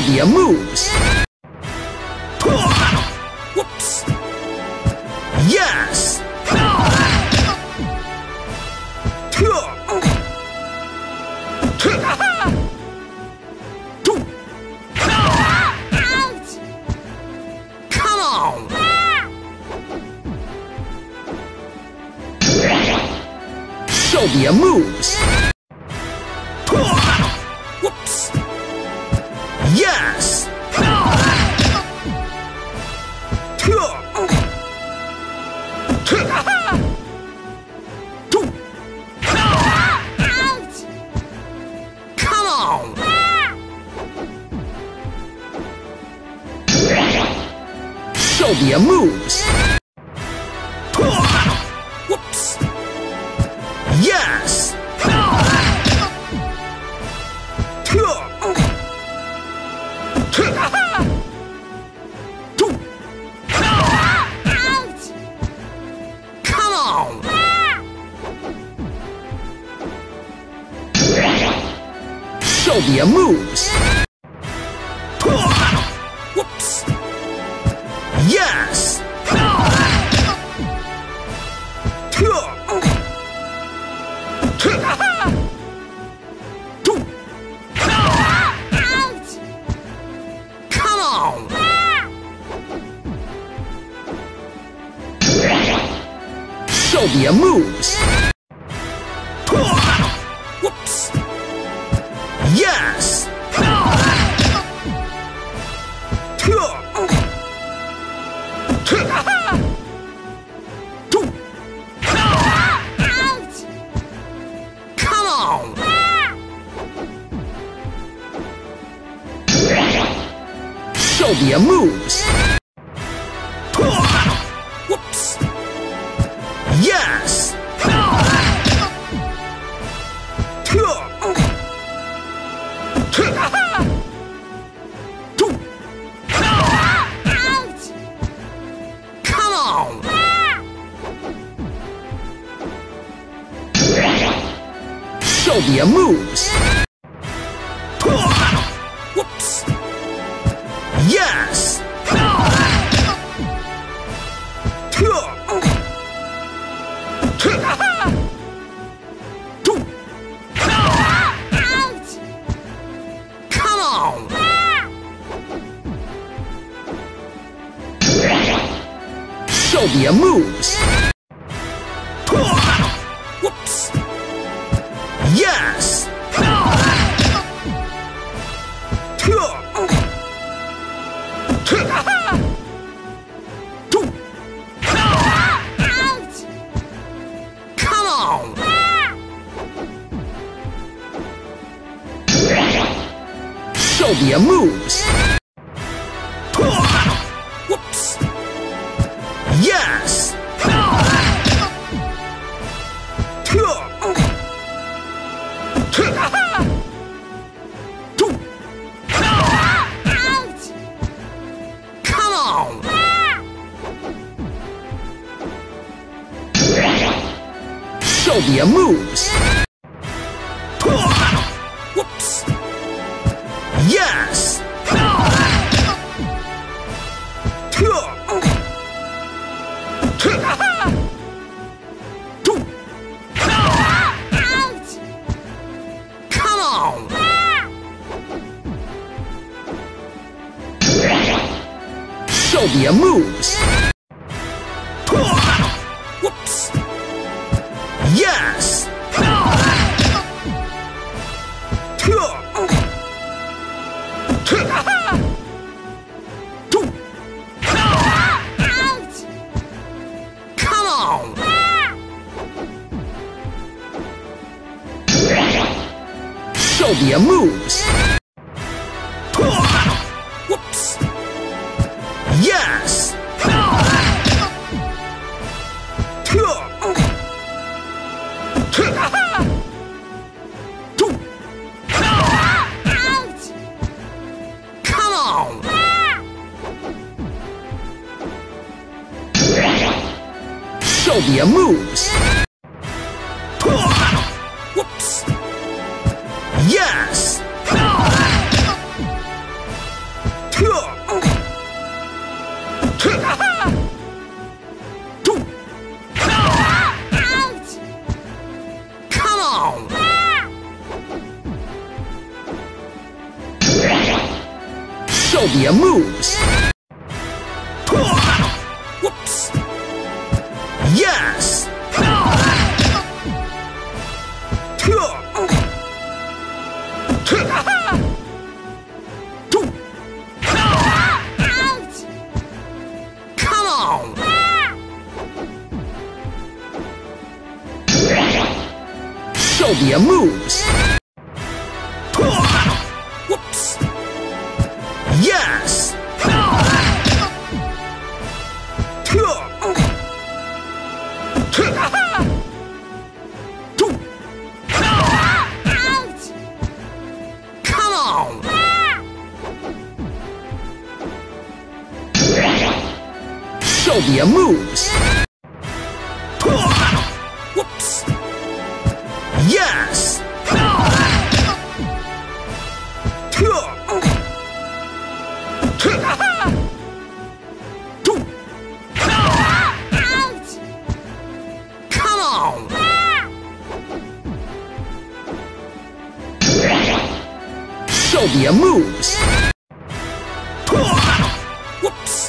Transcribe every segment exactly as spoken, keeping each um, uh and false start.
me a moves. Whoops! Yes! Ouch! Come on! Show me a moves. Whoops! Yes! Ouch! Come on! Show me a moves. Whoops! Yes! Ouch! Come on! Show me a moves. Whoops! Yes! Ouch! Come on! Show me a moves. Whoops! Yes! Ouch! Come on! Show me a moves. Whoops! Yes! Ouch! Come on! Show me a moves. Whoops! Yes! Ouch! Come on! Show me a moves. Whoops! Yes! Ouch! Come on! Show me a moves. Whoops! Yes! Ouch! Come on! Show me a moves. Whoops! Yes! Ouch! Come on! Show me a moves. Whoops! Yes! Ouch! Come on! Show me a moves. Whoops! Yes! Ouch! Come on! Show me a moves. Whoops! Yes! Show me your moves. Whoops! Yes. Ouch! Come on. Show me your moves. Whoops! Yes. Ouch! Come on. Show me your moves. Whoops! Yes. Ouch! Come on. Show me your moves. Whoops!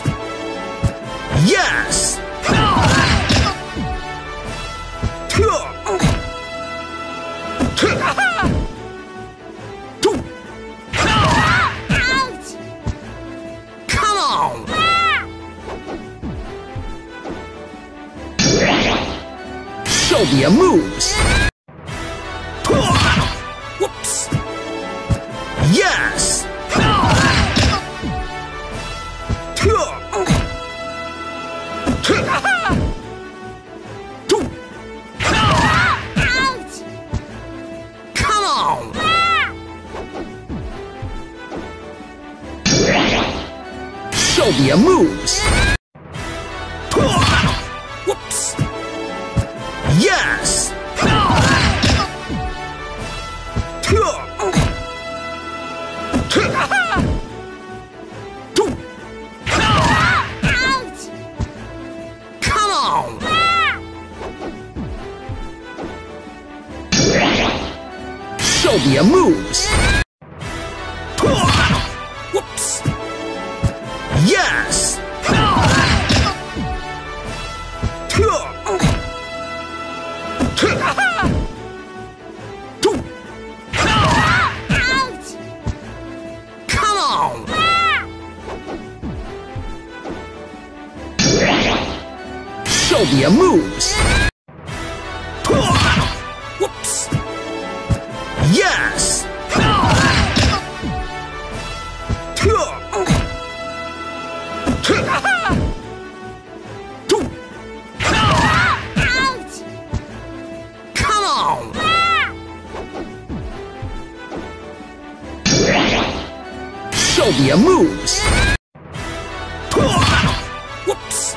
Yes. Ouch! Come on. Show me your moves. Whoops! Yes. Ouch! Come on. Show me your moves. Whoops! Yes. Ouch! Come on. Show me your moves. Whoops! Yes. Ouch! Come on. Show me your moves. Whoops! Yes. Ouch! Come on. Show me your moves. Whoops!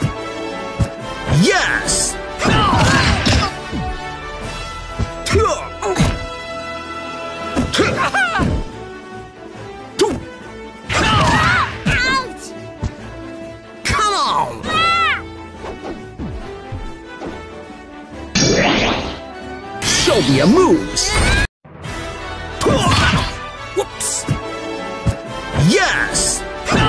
Yes. Ouch! Come on. Show me your moves. Whoops! Yes.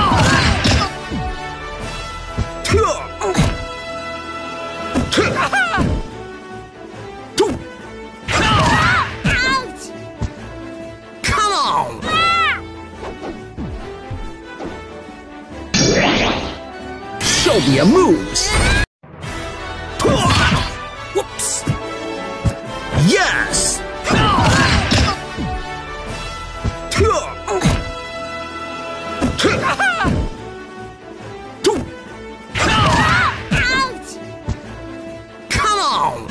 Ouch! Come on. Show me your moves. Whoops! Yes. Ouch! Come on.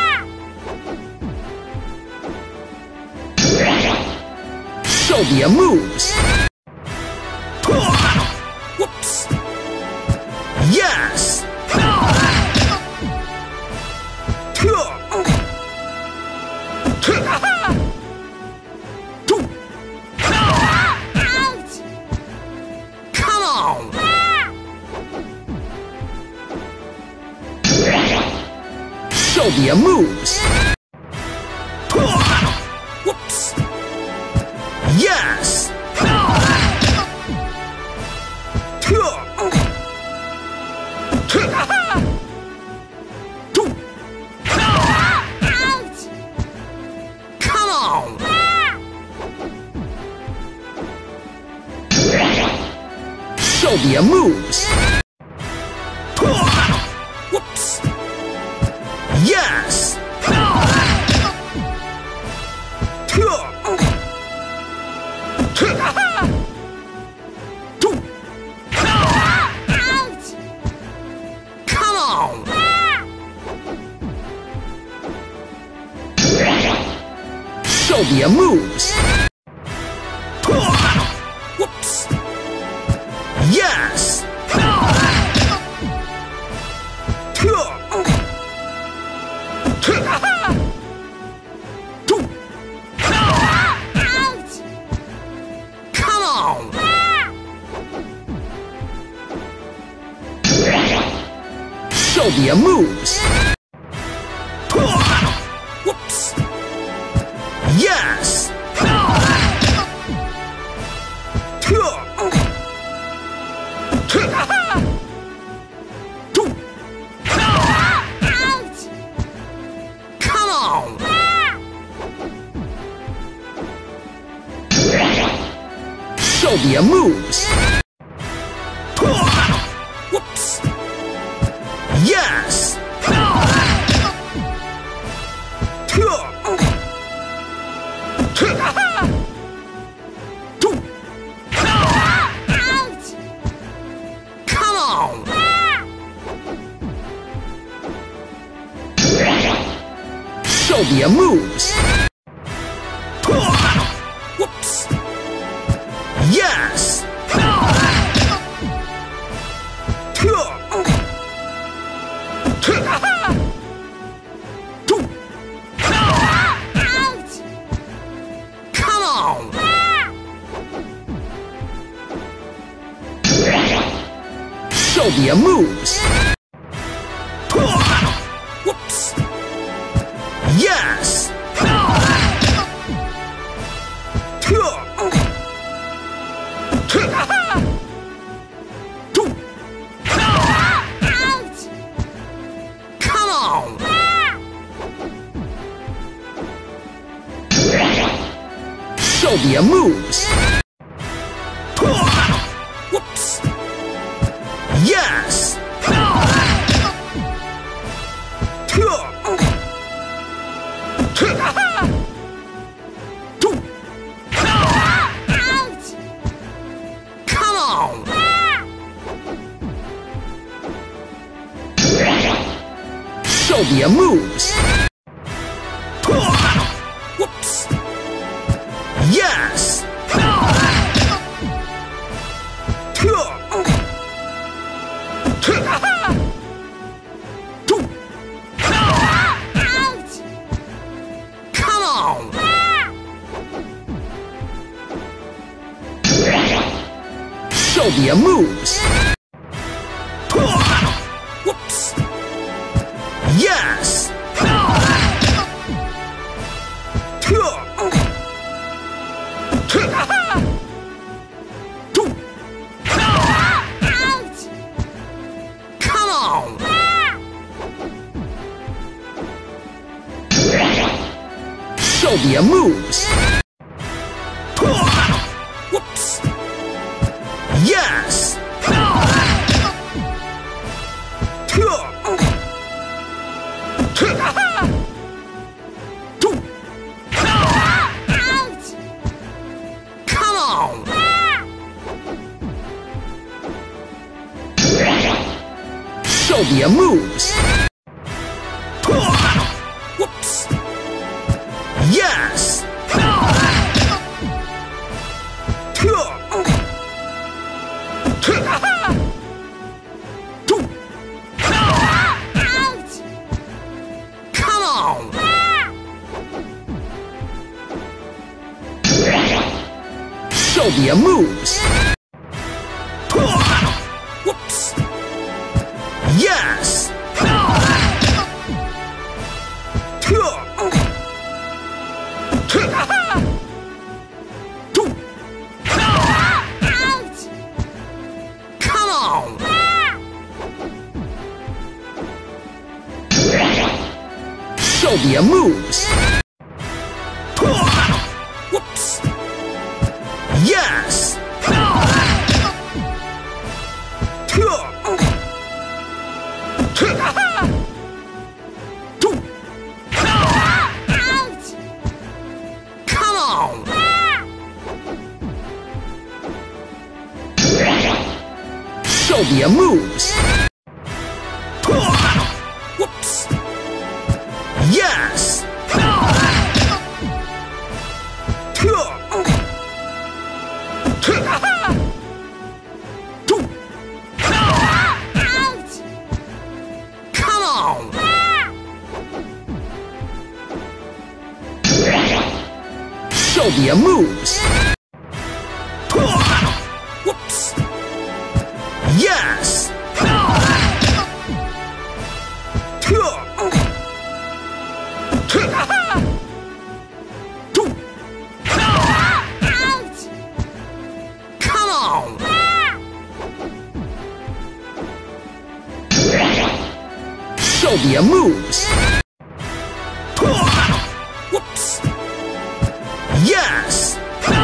Show me your moves. Whoops! Yes. Ouch! Come on. Show me your moves. Whoops! Yes. Show me your moves. Whoops! Yes. Come on. Show me your moves. Whoops! Yes. Come on. Show me your moves. Whoops! Yes. Come on. Show me your moves. Whoops! Yes. Come on. Show me your moves. Whoops! Yes. Come on. Show me your moves. Whoops! Yes. Come on. Show me your moves. Whoops! Yes. Come on. Show me your moves. Whoops! Yes. Come on. Show me your moves. Whoops! Yes. Come on. Show me your moves. Whoops! Yes. Come on. Show me your moves. Whoops! Yes. Come on. Show me your moves. Whoops! Yes. Come on. Show me your moves. Whoops! Yes. Show me your moves. Whoops! Yes. Come on. Show me your moves. Whoops! Yes. Come on. Show me your moves. Whoops! Yes.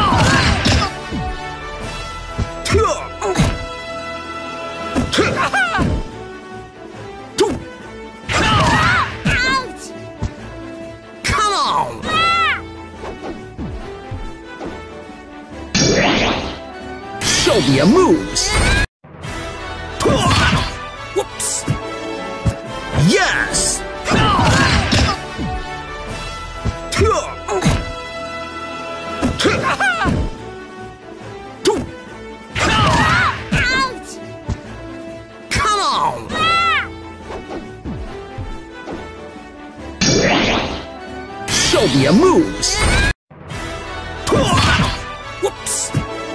Come on. Show me your moves. Whoops! Yes. Come on. Show me your moves. Whoops!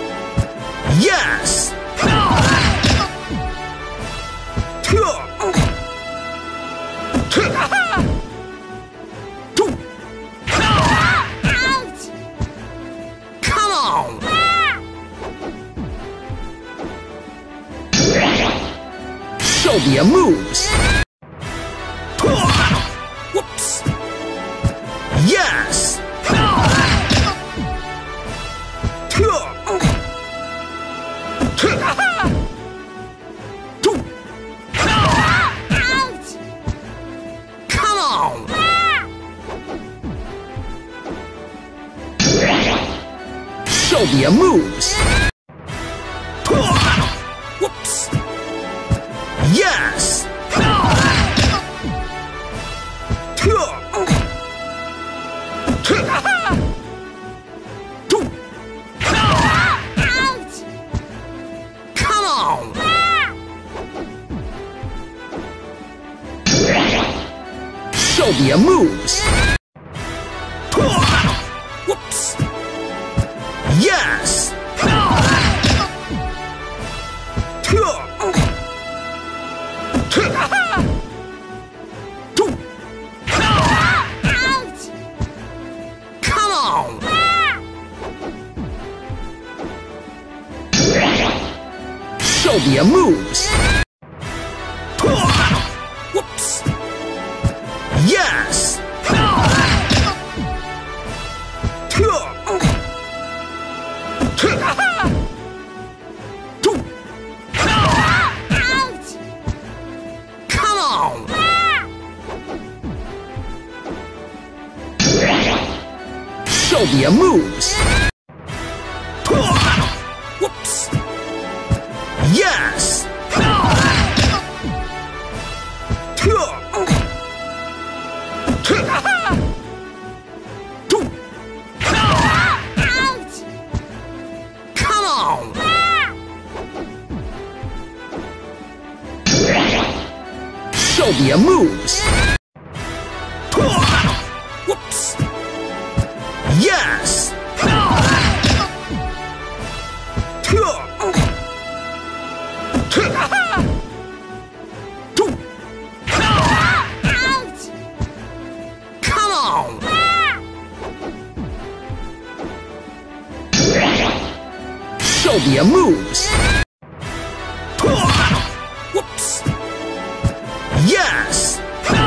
Yes. Come on. Show me your moves. Whoops! Yes. Come on. Show me your moves. Whoops! Yes. Come on. Show me your moves. Whoops! Yes. Come on. Show me your moves. Whoops! Yes. Come on. Show me your moves. Whoops! Yes. Come on. Show me your moves. Whoops! Yes. Come on. Show me your moves. Whoops! Yes.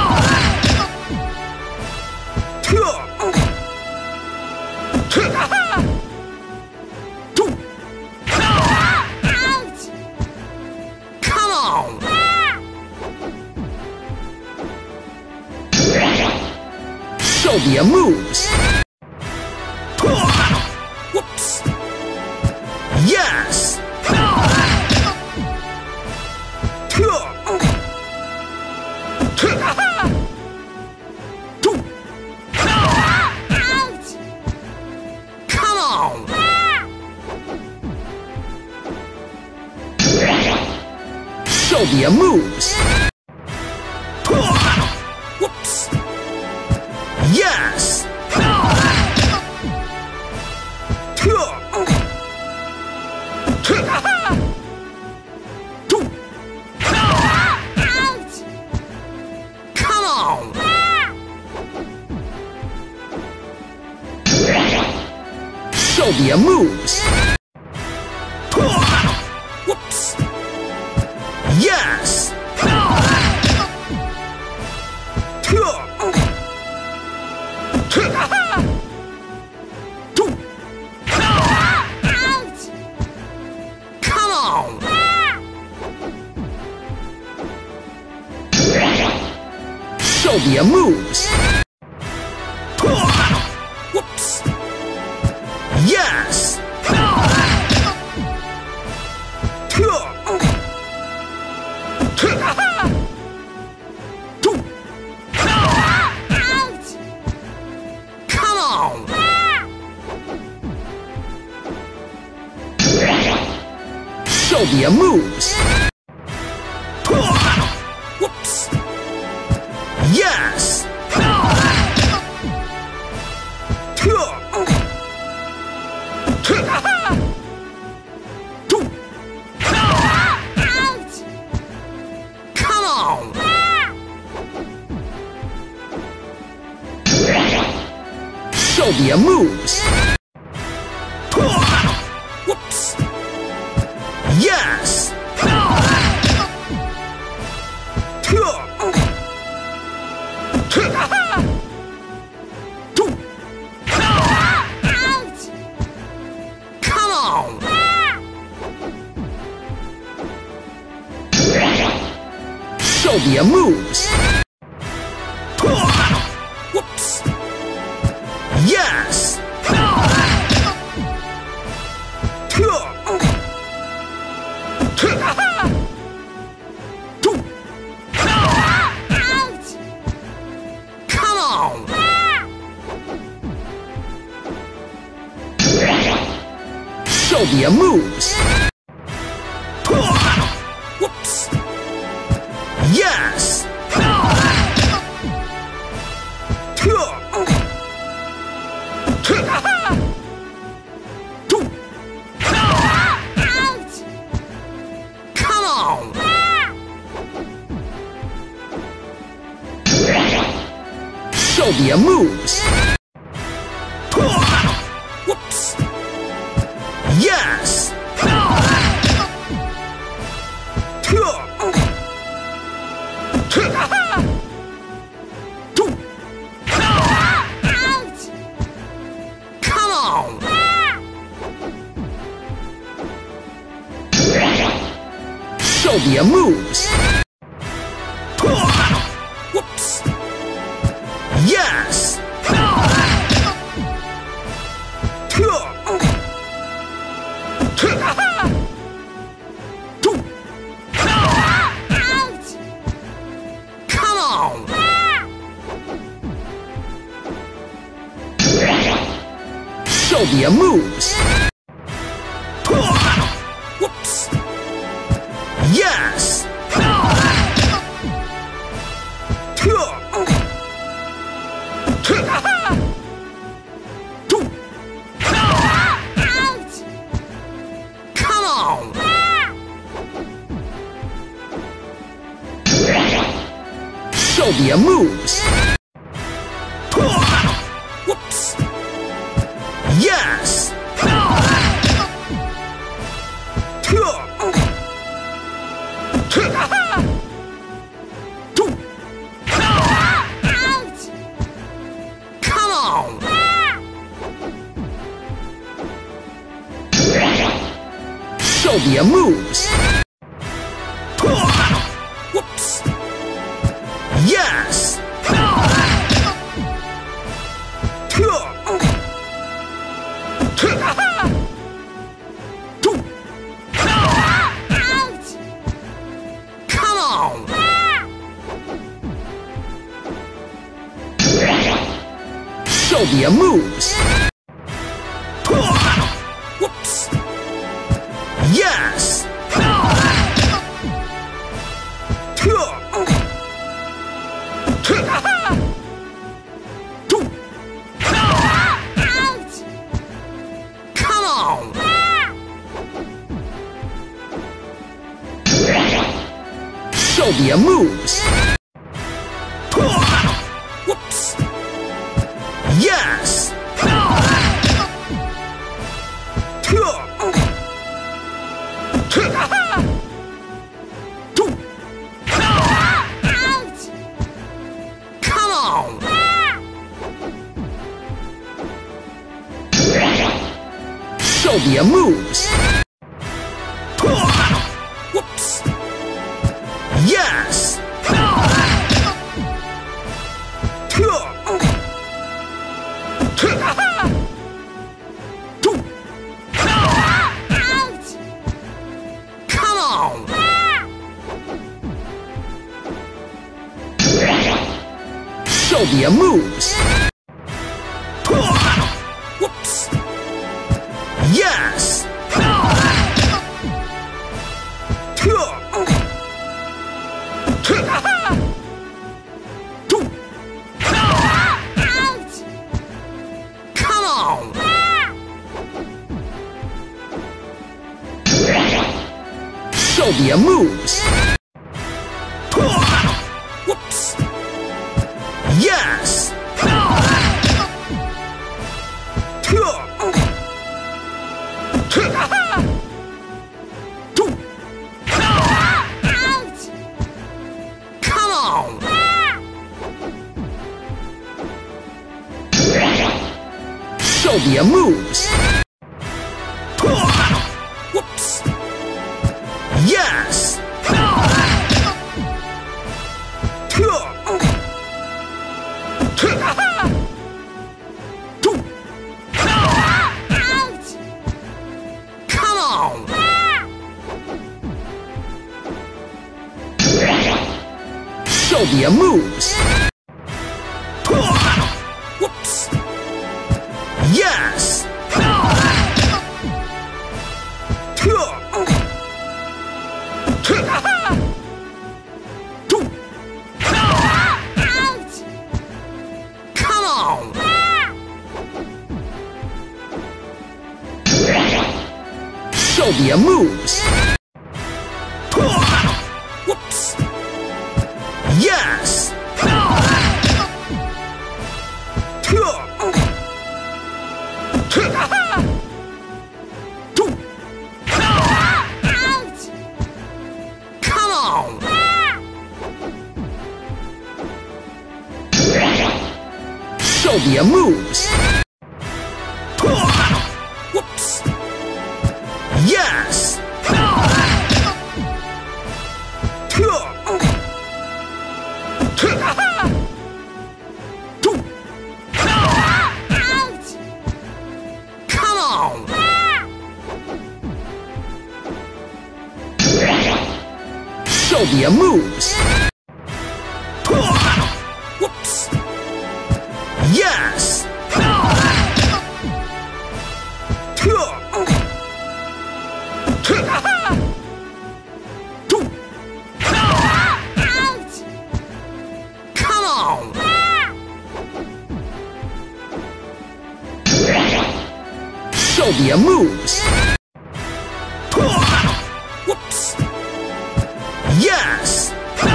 Come on. Show me your moves. Whoops! Yes. Show me your moves. Whoops! Yes. Come on. Show me your moves. Whoops! Yes. Come on. Show me your moves. Whoops! Yes. Come on. Show me your moves. Whoops! Yes. Come on. Show me your moves. Whoops! Yes. Come on. Show me your moves. Whoops! Yes. Come on. Show me your moves. Whoops! Yes. Come on. Show me your moves. Whoops! Yes. Come on. Show me your moves. Whoops! Yes. Come on. Show me your moves. Whoops! Yes. Come on. Show me your moves. Whoops! Yes. Come on. Show me your moves. Whoops! Yes. Come on. Show me your moves. Whoops! Yes. Show me your moves. Whoops! Yes. Come on. Show me your moves. Whoops! Yes. Come on. Show me your moves. Whoops! Yes. Come on. Show me your moves. Whoops! Yes. Come on. Show me your moves. Whoops! Yes. Come on. Show me your moves. Whoops! Yes. Come on. Show me your moves. Whoops! Yes. Come on. Show me your moves. Whoops! Yes. Come on. Show me your moves. Whoops! Yes. Come on. Show me your moves. Whoops! Yes.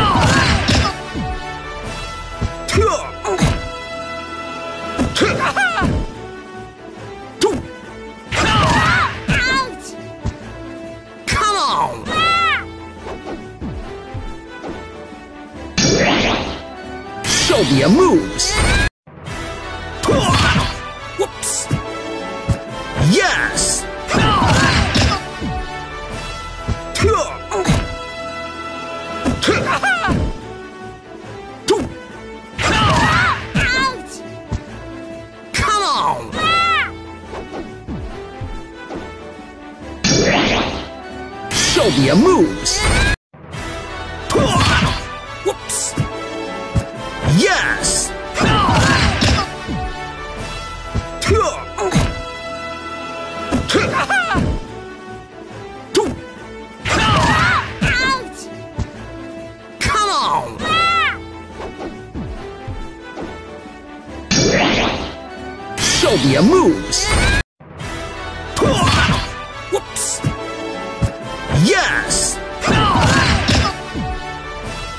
Come on. Show me your moves. Whoops! Yes. Come on. Show me your moves. Whoops! Yes. Come on. Show me your moves. Whoops! Yes.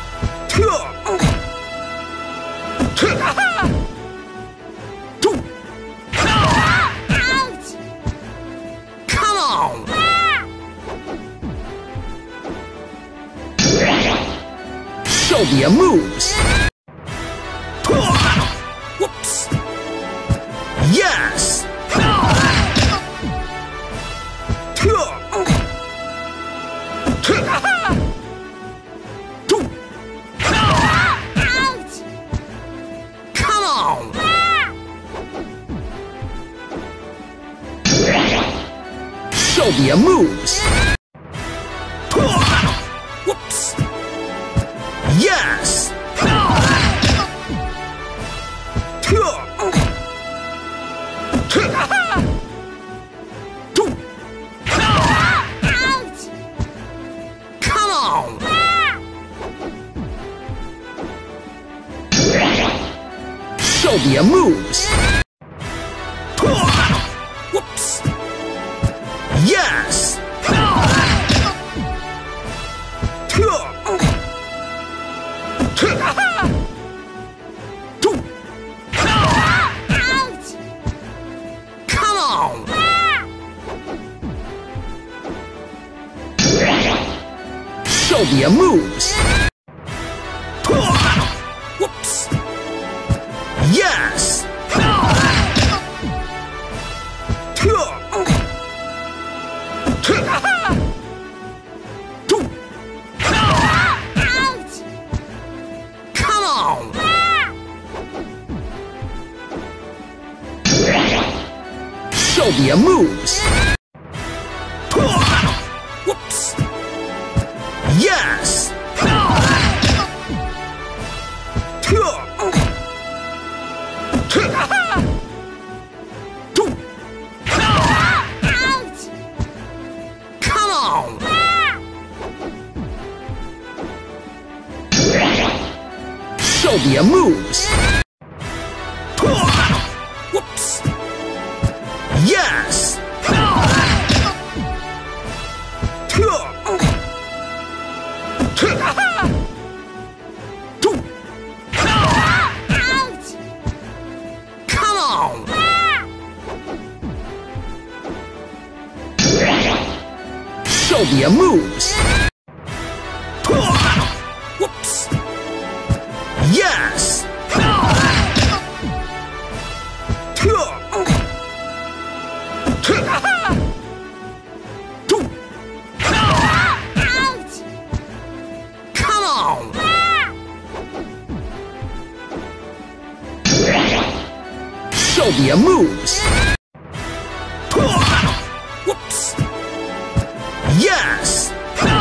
Show me your moves. Whoops! Yes! Ouch! Come on! Show me your moves. Whoops! Yes! Ouch! Come on! Show me your moves. Whoops! Yes! Ouch! Come on! Show me your moves. Whoops! Yes! Ouch! Come on! Show me your moves. Whoops! Yes! Ouch! Come on! Show me your moves. Whoops! Yes! Ouch! Come on! Show me your moves. Whoops! Yes! Ouch! Come on! Show me your moves. Whoops! Yes!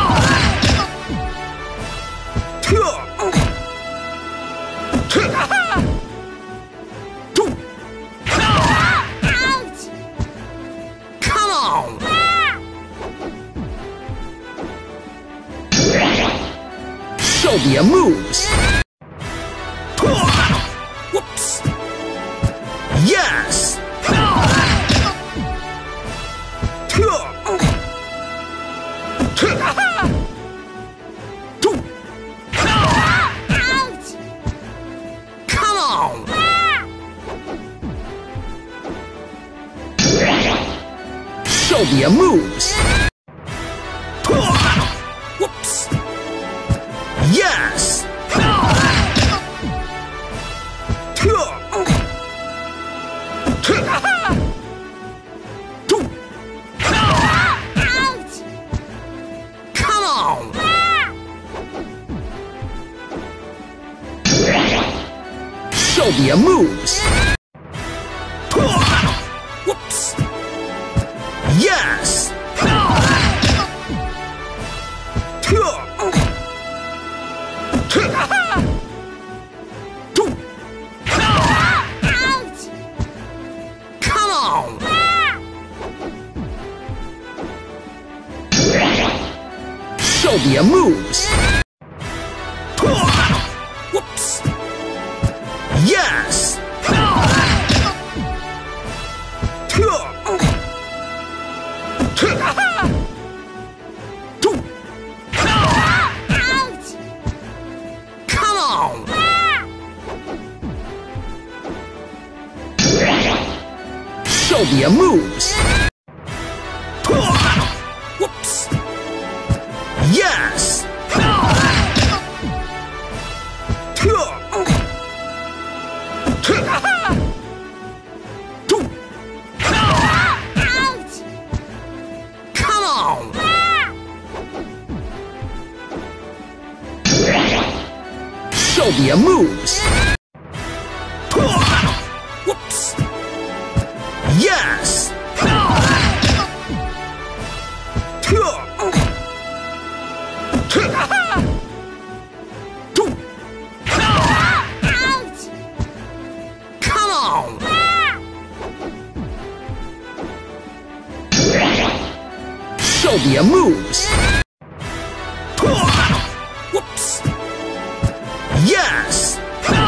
Ouch! Come on! Show me your moves. Whoops! Yes! Ouch! Come on! Show me your moves. Whoops! Yes! Ouch! Come on! Show me your moves. Whoops! Yes! Ouch! Come on! Show me your moves. Whoops! Yes! Ouch! Come on! Show me your moves. Whoops! Yes! Show me your moves. Whoops! Yes! Come on! Show me your moves. Whoops! Yes!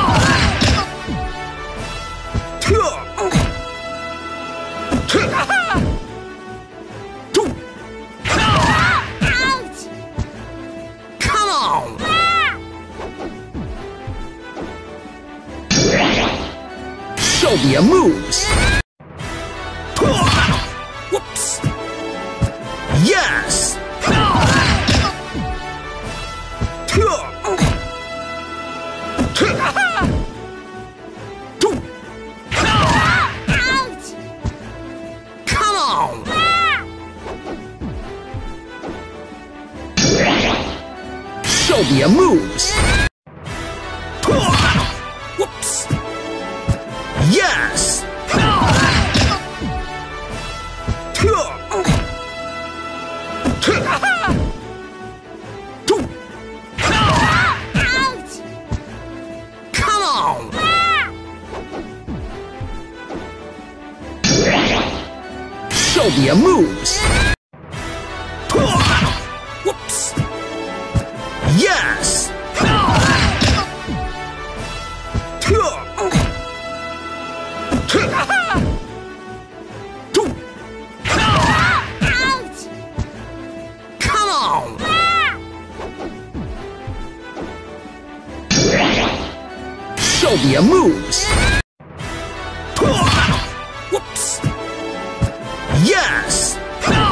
Come on! Show me your moves. Whoops! Yes! Come on! Show me your moves. Whoops! Yes! Come on! Show me your moves. Whoops! Yes! Come on! Show me your moves. Whoops! Yes!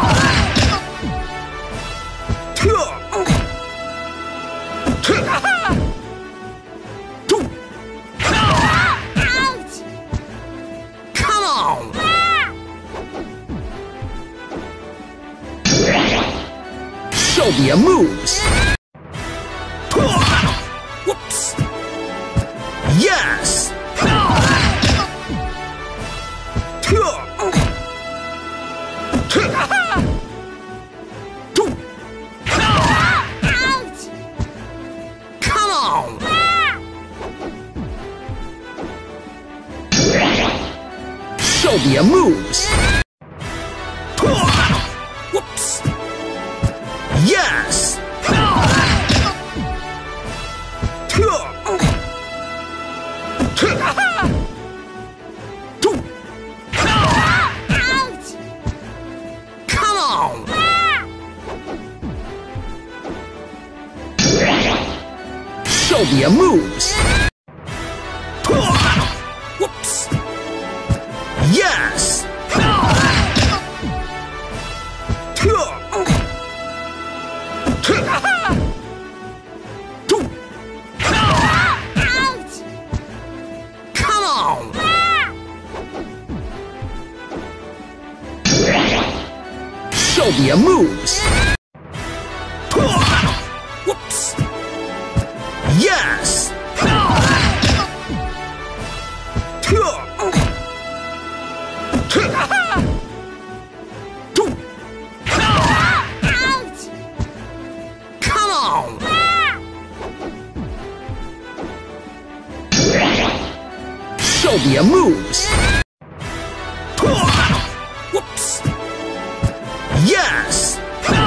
Come on! Show me your moves. Whoops! Yes! Come on! Show me your moves. Whoops! Yes! Come on! Show me your moves. Whoops! Yes! Come on! Show me your moves. Whoops! Yes! Come on! Show me your moves. Whoops! Yes!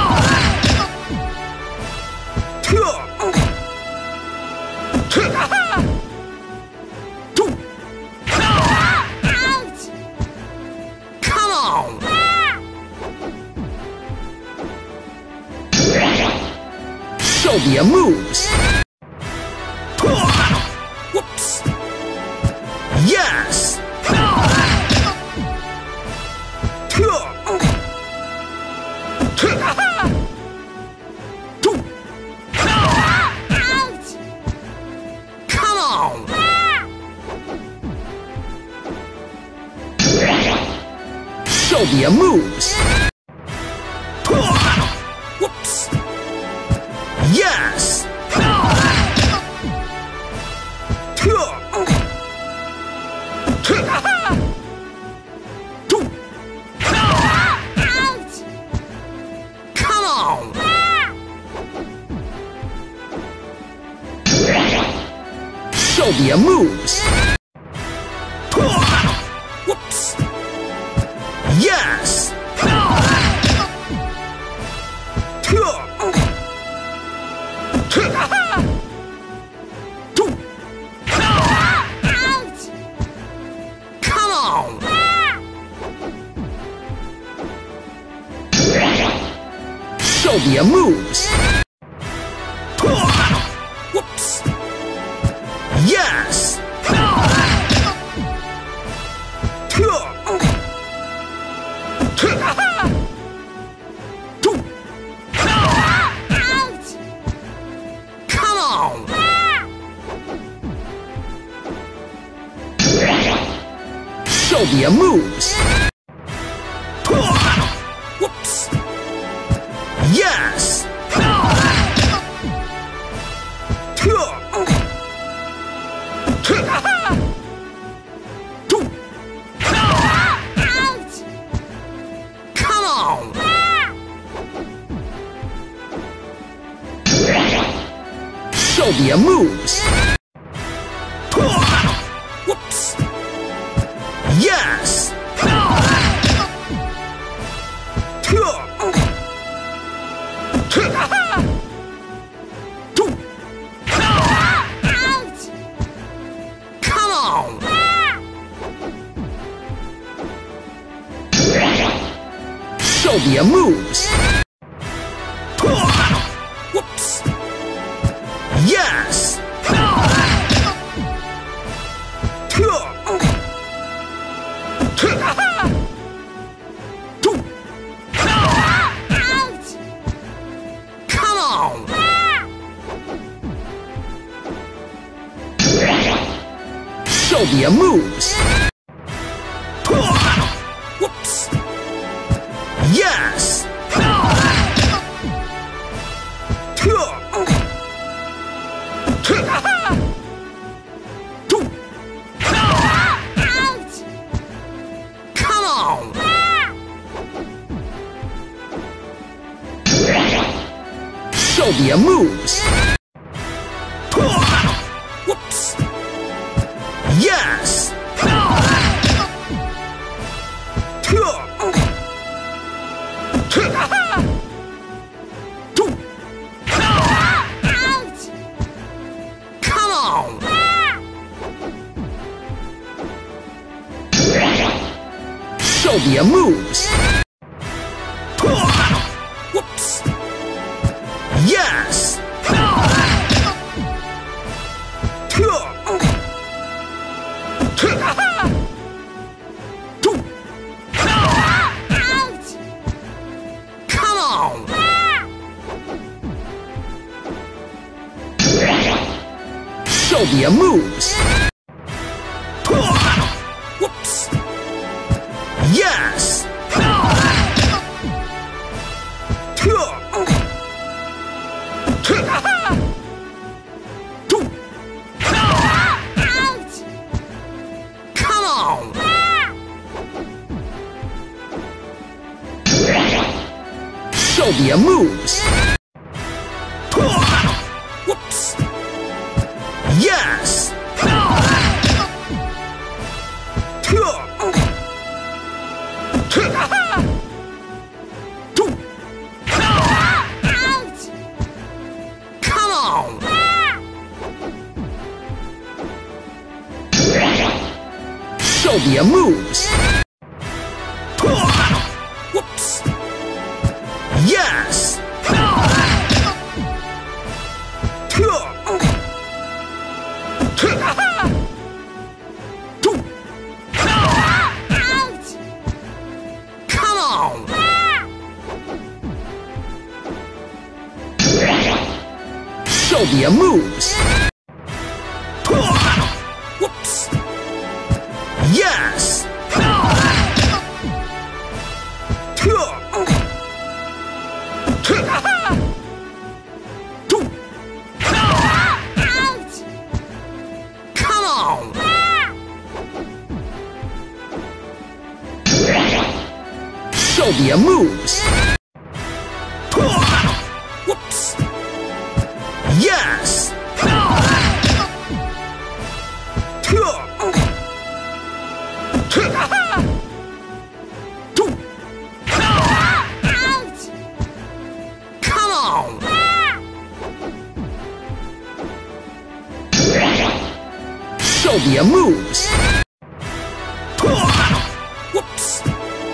Come on! Show me your moves. Whoops! Yes! Come on! Show me your moves. Whoops! Yes! Come on! Show me your moves! Whoops! Yes! Come on! Show me your moves! Whoops! Yes! Come on! Show me your moves! Whoops! Yes! Come on! Show me your moves! Whoops! Yes! Come on! Show me your moves! Whoops! Yes! Come on! Show me your moves! Whoops! Yes! Come on! Show me your moves! Whoops! Yes! Come on! Show me your moves! Whoops! Yes! Come on! Show me your moves! Whoops! Yes! Come on! Show me your moves! Whoops! Yes! Come on! Show me your moves! Whoops! Yes! Come on! Show me your moves! Whoops! Yes! Come on! Show me your moves. Whoops! Yes. Come on. Show me your moves. Whoops!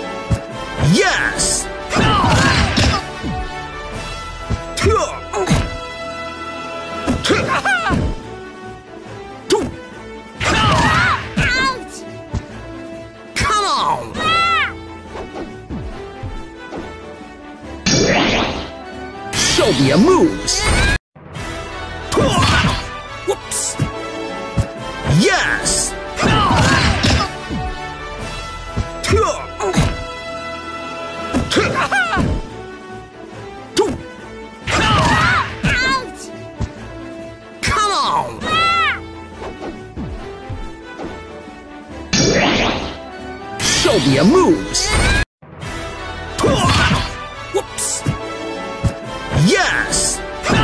Yes. Come on. Show me your moves. Whoops! Yes. Come on. Show me your moves. Whoops! Yes.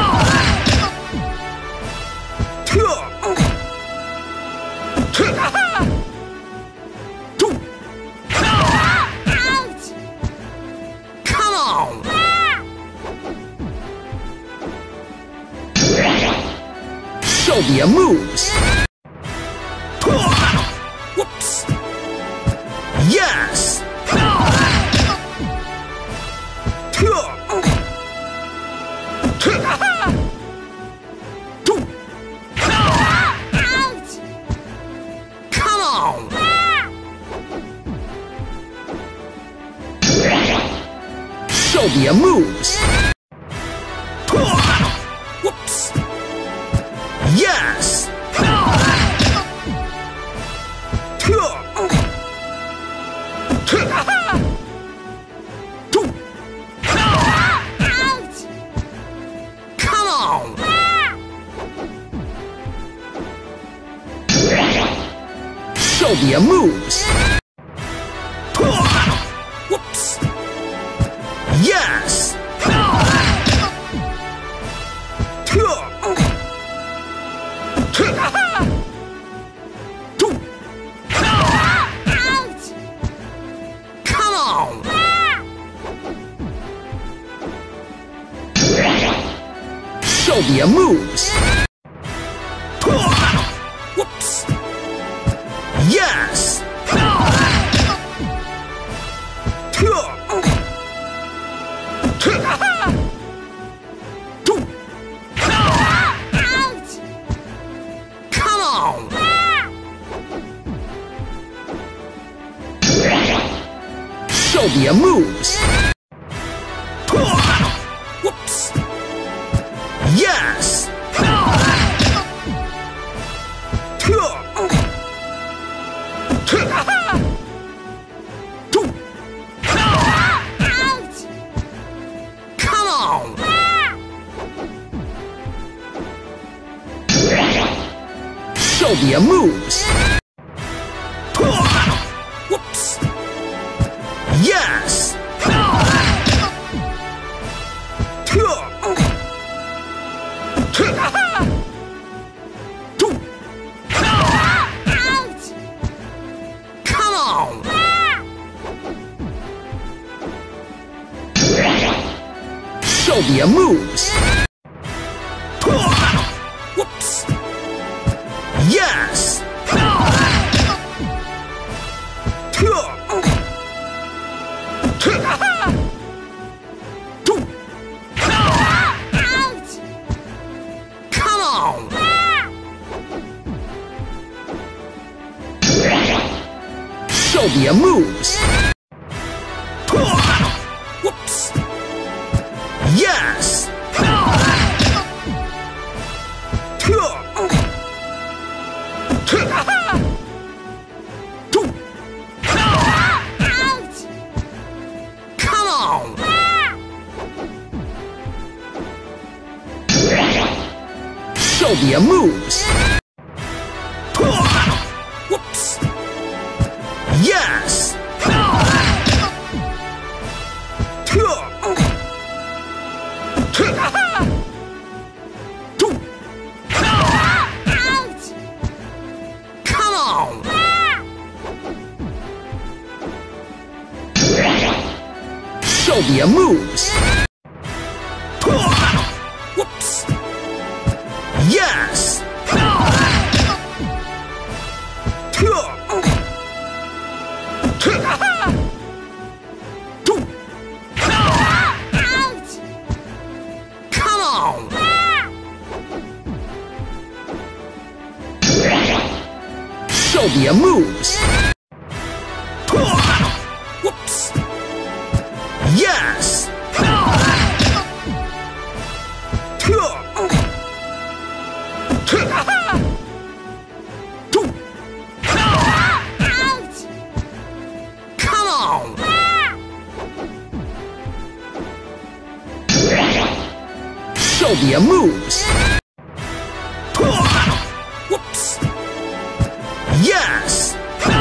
Come on. Show me your moves. Whoops! Yes. Come on. Show me your moves. Whoops! Yes. Come on. Show me your moves. Whoops! Yes. Come on. Show me your moves. Whoops! Yes. Come on. Show me your moves. Whoops! Yes. Come on. Show me your moves. Whoops! Yes. Come on. Show me your moves. Whoops! Yes. Come on. Show me your moves. Whoops! Yes. Come on. Show me your moves. Whoops! Yes. Show me your moves. Whoops! Yes. Come on. Show me your moves. Whoops! Yes. Come on. Show me your moves. Whoops! Yes.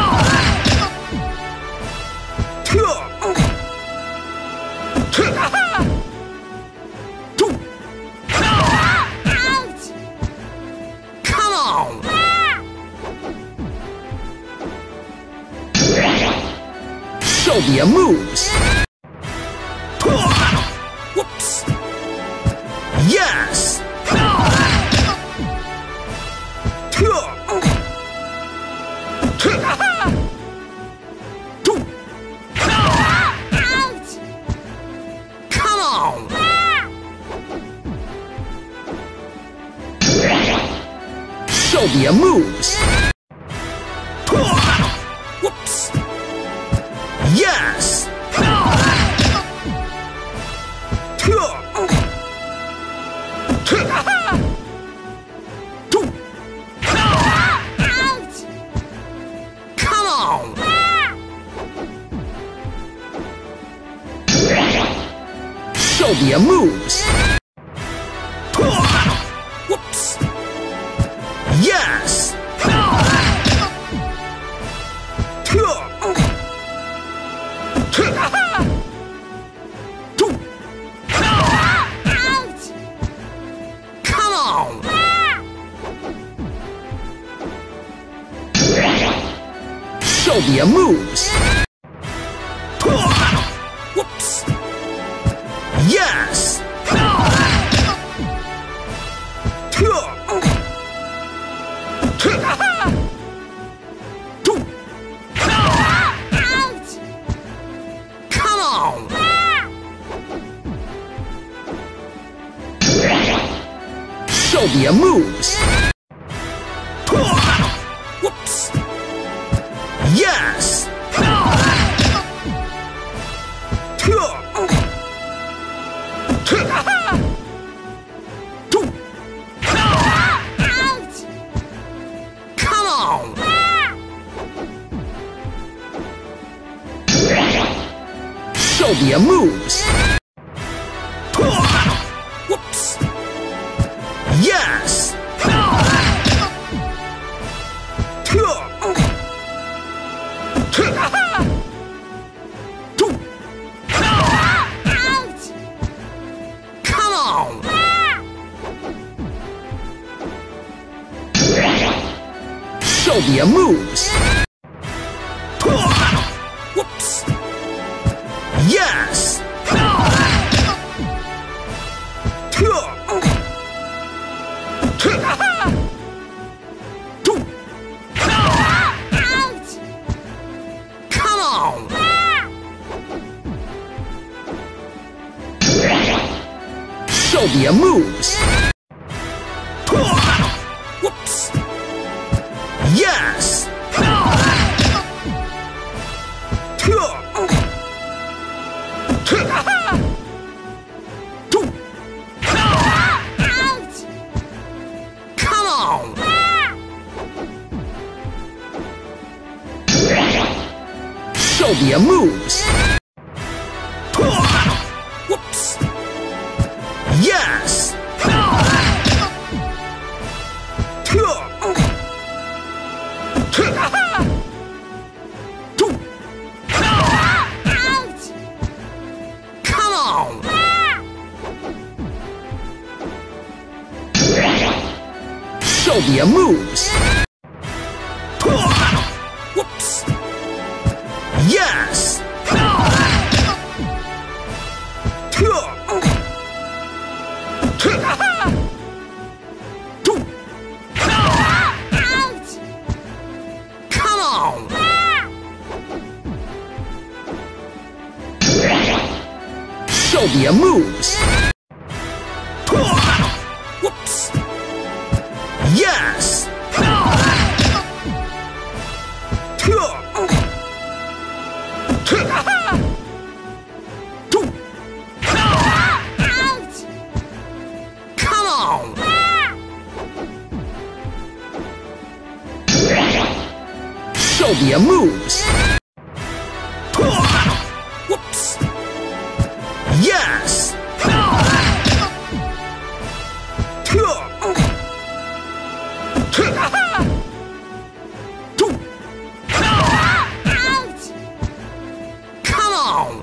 Come on. Show me your moves. Whoops! Yes. Come on. Show me your moves. Whoops! Yes. Come on. Show me your moves. Whoops! Yes. Come on. Show me your moves. Whoops! Yes. Come on. Show me your moves. Whoops! Yes. Come on. Show me your moves. Whoops! Yes. Come on. Show me your moves. Whoops! Yes. Come on. Show me your moves. Whoops! Yes. Come on. Show me your moves. Whoops! Yes. Come on. Show me your moves. Whoops! Yes. Show me your moves. Whoops! Yes. Ouch! Come on. Show me your moves. Whoops! Yes. Ouch! Come on.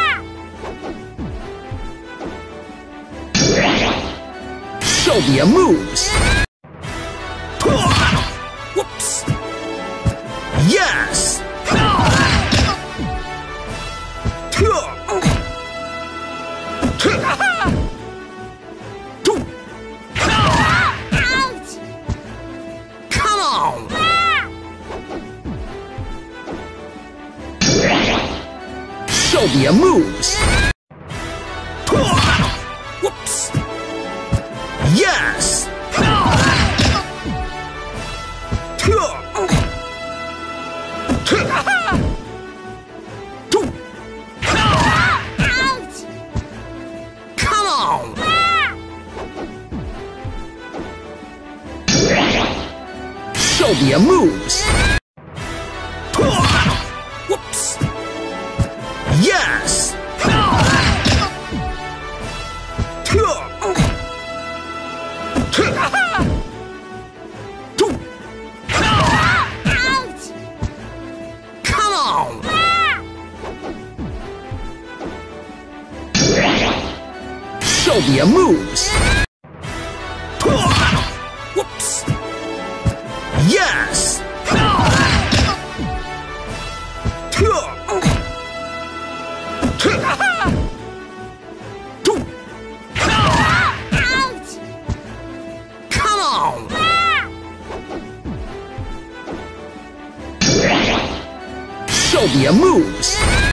Show me your moves. Whoops! Yes. Ouch! Come on. Show me your moves. Whoops! Yes. Ouch! Come on. Show me your moves. Whoops! Yes. Ouch! Come on. Show me your moves. Whoops! Yes. Ouch! Come on. Show me your moves.